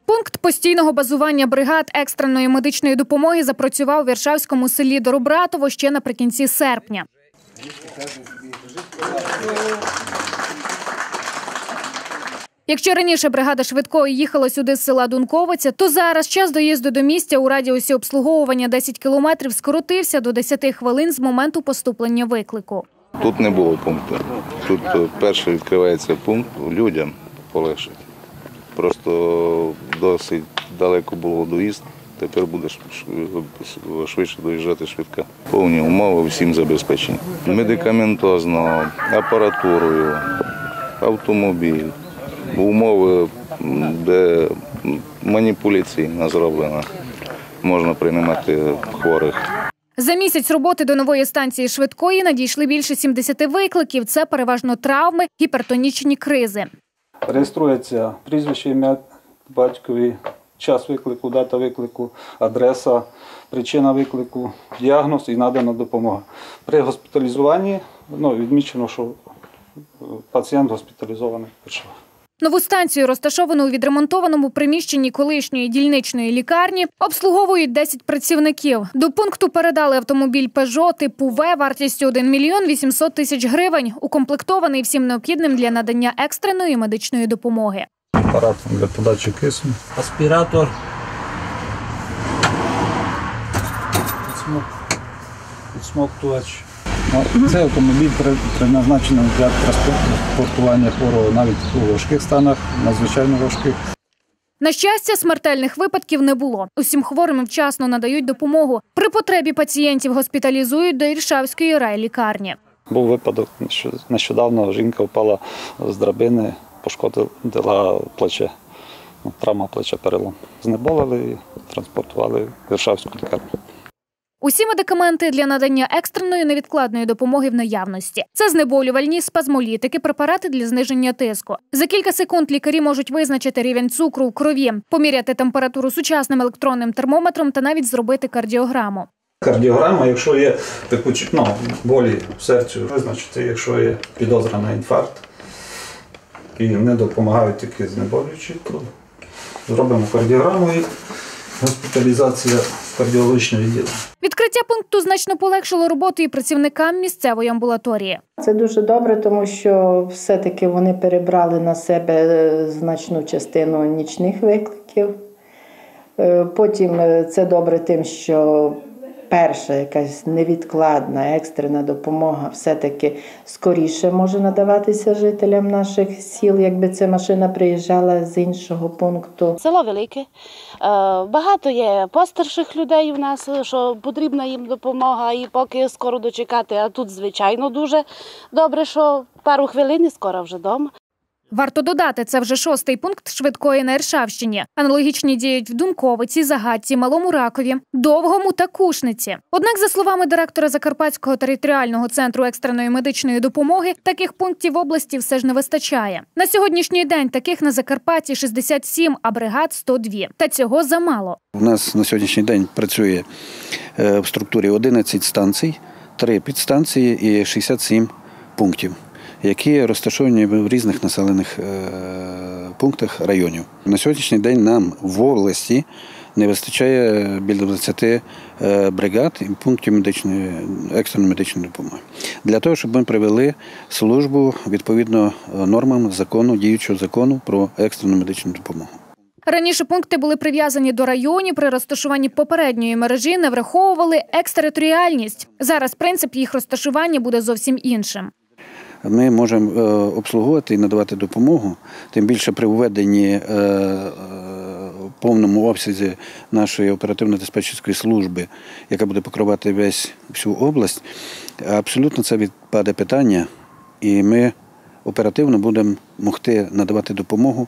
Пункт постійного базування бригад екстреної медичної допомоги запрацював у Віршавському селі Доробратово ще наприкінці серпня. Якщо раніше бригада швидкої їхала сюди з села Дунковиця, то зараз час доїзду до місця у радіусі обслуговування 10 кілометрів скоротився до 10 хвилин з моменту поступлення виклику. Тут не було пункту. Тут перший відкривається пункт, людям полегшить. Просто досить далеко було доїзд, тепер буде швидше доїжджати швидка. Повні умови всім забезпечені. Медикаментозно, апаратурою, автомобіль, умови, де маніпуляційно зроблено, можна приймати хворих. За місяць роботи до нової станції швидкої надійшли більше 70 викликів. Це переважно травми, гіпертонічні кризи. Реєструється прізвище, ім'я батькові, час виклику, дата виклику, адреса, причина виклику, діагноз і надана допомога. При госпіталізуванні відмічено, що пацієнт госпіталізований. Нову станцію, розташовану у відремонтованому приміщенні колишньої дільничної лікарні, обслуговують 10 працівників. До пункту передали автомобіль «Пежо» типу «В» вартістю 1 мільйон 800 тисяч гривень, укомплектований всім необхідним для надання екстреної медичної допомоги. Апарат для подачі кисню. Аспіратор. Відсмоктувач. Цей автомобіль призначений для транспортування хворого навіть у важких станах, надзвичайно важких. На щастя, смертельних випадків не було. Усім хворим вчасно надають допомогу. При потребі пацієнтів госпіталізують до Іршавської райлікарні. Був випадок, що нещодавно жінка впала з драбини, пошкодила плече, травма плеча, перелом. Знеболили і транспортували в Іршавську лікарню. Усі медикаменти для надання екстреної невідкладної допомоги в наявності. Це знеболювальні, спазмолітики, препарати для зниження тиску. За кілька секунд лікарі можуть визначити рівень цукру в крові, поміряти температуру сучасним електронним термометром та навіть зробити кардіограму. Кардіограма, якщо є болі в серці, визначити, якщо є підозра на інфаркт, і не допомагають тільки знеболюючі, то зробимо кардіограму і госпіталізація в кардіологічне відділення. Відкриття пункту значно полегшило роботу і працівникам місцевої амбулаторії. Це дуже добре, тому що все-таки вони перебрали на себе значну частину нічних викликів. Потім це добре тим, що перша якась невідкладна, екстрена допомога все-таки скоріше може надаватися жителям наших сіл, якби ця машина приїжджала з іншого пункту. Село велике, багато є постарших людей у нас, що потрібна їм допомога і поки скоро дочекати, а тут, звичайно, дуже добре, що пару хвилин і скоро вже вдома. Варто додати, це вже 6-й пункт швидкої на Іршавщині. Аналогічні діють в Дунковиці, Загатці, Малому Ракові, Довгому та Кушниці. Однак, за словами директора Закарпатського територіального центру екстреної медичної допомоги, таких пунктів в області все ж не вистачає. На сьогоднішній день таких на Закарпатті 67, а бригад 102. Та цього замало. У нас на сьогоднішній день працює в структурі 11 станцій, 3 підстанції і 67 пунктів, які розташовані в різних населених пунктах районів. На сьогоднішній день нам в області не вистачає біля 20 бригад і пунктів екстреної медичної допомоги. Для того, щоб ми привели службу відповідно нормам закону, діючого закону про екстрену медичну допомогу. Раніше пункти були прив'язані до районів, при розташуванні попередньої мережі не враховували екстериторіальність. Зараз принцип їх розташування буде зовсім іншим. Ми можемо обслуговувати і надавати допомогу, тим більше при введенні в повному обсязі нашої оперативно-диспетчерської служби, яка буде покривати всю область, абсолютно це відпаде питання, і ми оперативно будемо могти надавати допомогу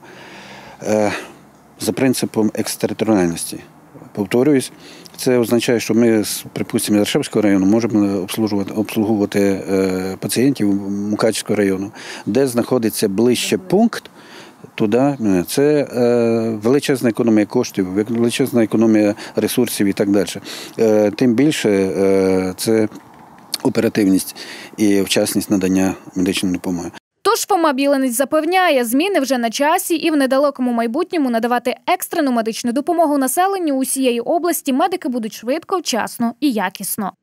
за принципом екстериторіальності. Повторююсь, це означає, що ми, припустимо, з Іршавського району можемо обслуговувати пацієнтів Мукачівського району, де знаходиться ближче пункт, туди. Це величезна економія коштів, величезна економія ресурсів і так далі. Тим більше це оперативність і вчасність надання медичної допомоги. Тож Фома Біленець запевняє, зміни вже на часі і в недалекому майбутньому надавати екстрену медичну допомогу населенню усієї області медики будуть швидко, вчасно і якісно.